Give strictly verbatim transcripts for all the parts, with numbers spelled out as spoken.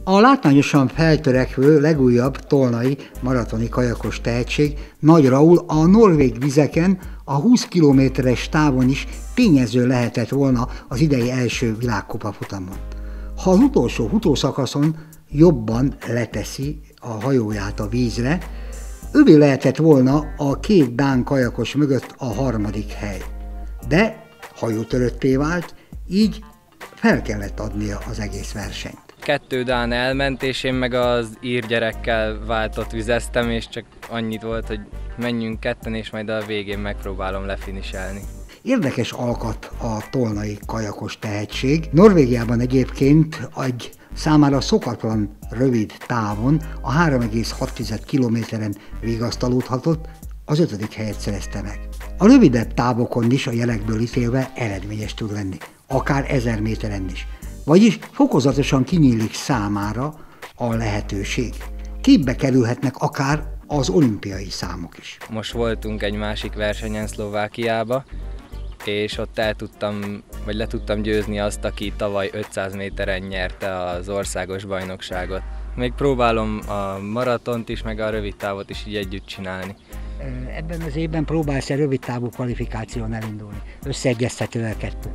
A látványosan feltörekvő, legújabb tolnai maratoni kajakos tehetség Nagy Raúl a norvég vizeken a húsz kilométeres távon is tényező lehetett volna az idei első világkupa futamon. Ha az utolsó futószakaszon jobban leteszi a hajóját a vízre, övé lehetett volna a két dán kajakos mögött a harmadik hely. De hajótörötté vált, így fel kellett adnia az egész versenyt. Kettő dán elment, és én meg az ír gyerekkel váltott vizeztem, és csak annyit volt, hogy menjünk ketten, és majd a végén megpróbálom lefiniselni. Érdekes alkat a tolnai kajakos tehetség. Norvégiában egyébként egy számára szokatlan rövid távon, a három egész hat kilométeren vigasztalódhatott, az ötödik helyet szerezte meg. A rövidebb távokon is a jelekből ítélve eredményes tud lenni, akár ezer méteren is. Vagyis fokozatosan kinyílik számára a lehetőség. Képbe kerülhetnek akár az olimpiai számok is. Most voltunk egy másik versenyen Szlovákiába, és ott el tudtam, vagy le tudtam győzni azt, aki tavaly ötszáz méteren nyerte az országos bajnokságot. Még próbálom a maratont is, meg a rövid távot is így együtt csinálni. Ebben az évben próbálsz-e rövid távú kvalifikáción elindulni? Összeegyeztető el kettő?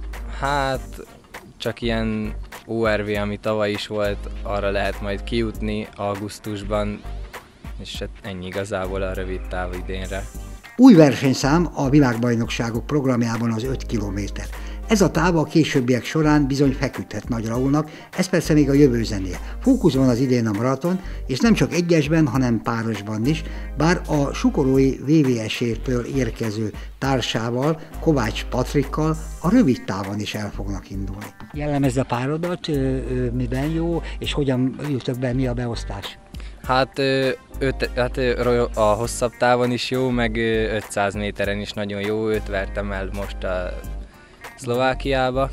Hát csak ilyen o er vé, ami tavaly is volt, arra lehet majd kijutni augusztusban, és hát ennyi igazából a rövid táv idénre. Új versenyszám a világbajnokságok programjában az öt kilométer. Ez a táv a későbbiek során bizony feküdhet Nagy Raúlnak, ez persze még a jövő zenéje. Fókusz van az idén a maraton, és nem csak egyesben, hanem párosban is, bár a sukorói vé vé es-től érkező társával, Kovács Patrikkal a rövid távon is el fognak indulni. Jellemezze a párodat, miben jó, és hogyan jutok be, mi a beosztás? Hát, öt, hát a hosszabb távon is jó, meg ötszáz méteren is nagyon jó, őt vertem el most a Szlovákiába.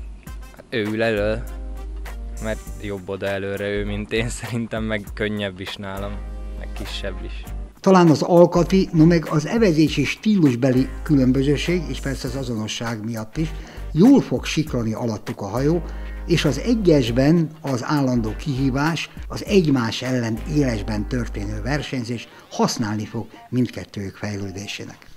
Ő ül elől, mert jobb oda előre ő, mint én, szerintem meg könnyebb is nálam, meg kisebb is. Talán az alkati, no meg az evezési stílusbeli különbözőség, és persze az azonosság miatt is, jól fog siklani alattuk a hajó, és az egyesben az állandó kihívás, az egymás ellen élesben történő versenyzés használni fog mindkettőjük fejlődésének.